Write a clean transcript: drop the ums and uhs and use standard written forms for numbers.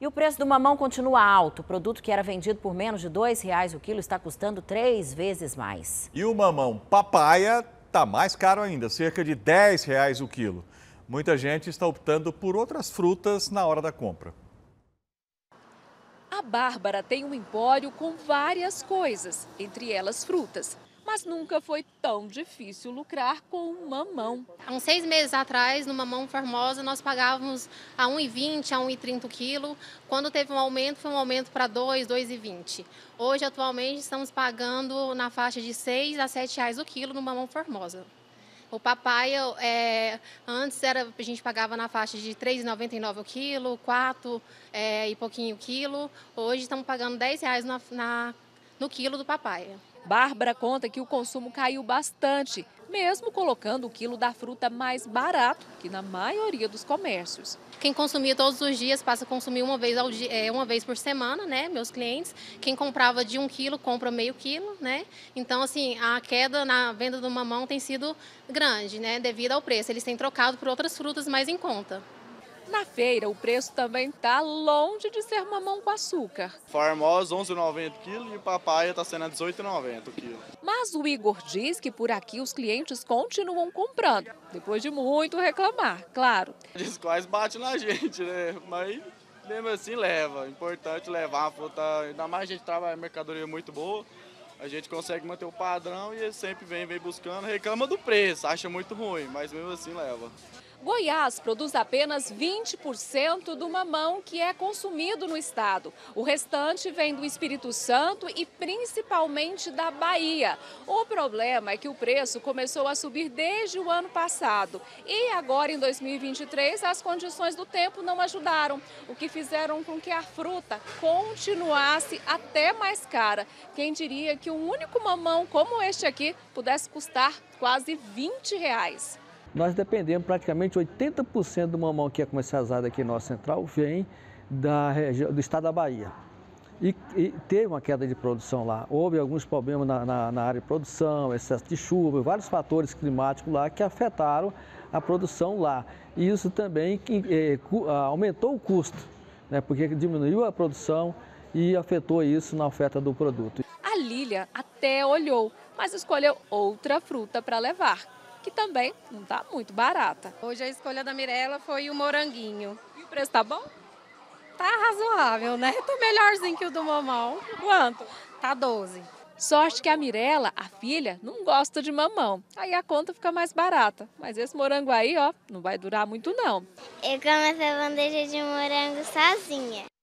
E o preço do mamão continua alto. O produto que era vendido por menos de R$ 2 o quilo está custando 3 vezes mais. E o mamão papaya está mais caro ainda, cerca de R$ 10 o quilo. Muita gente está optando por outras frutas na hora da compra. A Bárbara tem um empório com várias coisas, entre elas frutas. Mas nunca foi tão difícil lucrar com o mamão. Há uns 6 meses atrás, no Mamão Formosa, nós pagávamos a R$ 1,20, a R$ 1,30 o quilo. Quando teve um aumento, foi um aumento para R$ 2,20. Hoje, atualmente, estamos pagando na faixa de R$ 6 a R$ 7 o quilo no Mamão Formosa. O papaya, antes a gente pagava na faixa de R$ 3,99 o quilo, 4 e pouquinho o quilo. Hoje estamos pagando R$ 10 no quilo do papaya. Bárbara conta que o consumo caiu bastante, mesmo colocando o quilo da fruta mais barato que na maioria dos comércios. Quem consumia todos os dias passa a consumir uma vez por semana, né? Meus clientes. Quem comprava de 1 quilo, compra meio quilo, né? Então, assim, a queda na venda do mamão tem sido grande, né? Devido ao preço. Eles têm trocado por outras frutas mais em conta. Na feira, o preço também está longe de ser mamão com açúcar. Formosa, R$ 11,90 o quilo e papaya está sendo a R$ 18,90 o quilo. Mas o Igor diz que por aqui os clientes continuam comprando, depois de muito reclamar, claro. Diz quase bate na gente, né? Mas mesmo assim leva. Importante levar a fruta, ainda mais a gente trabalha em mercadoria muito boa. A gente consegue manter o padrão e ele sempre vem buscando, reclama do preço, acha muito ruim, mas mesmo assim leva. Goiás produz apenas 20% do mamão que é consumido no estado. O restante vem do Espírito Santo e principalmente da Bahia. O problema é que o preço começou a subir desde o ano passado. E agora, em 2023, as condições do tempo não ajudaram, o que fizeram com que a fruta continuasse até mais cara. Quem diria que um único mamão como este aqui pudesse custar quase R$ 20. Nós dependemos praticamente 80% do mamão que é comercializado aqui em Norte Central vem do estado da Bahia. E teve uma queda de produção lá. Houve alguns problemas na área de produção, excesso de chuva, vários fatores climáticos lá que afetaram a produção lá. E isso também aumentou o custo, né, porque diminuiu a produção e afetou isso na oferta do produto. A Lília até olhou, mas escolheu outra fruta para levar, que também não está muito barata. Hoje a escolha da Mirella foi o moranguinho. E o preço tá bom? Tá razoável, né? Tá melhorzinho que o do mamão. Quanto? Tá 12. Sorte que a Mirella, a filha, não gosta de mamão. Aí a conta fica mais barata. Mas esse morango aí, ó, não vai durar muito não. Eu como essa bandeja de morango sozinha.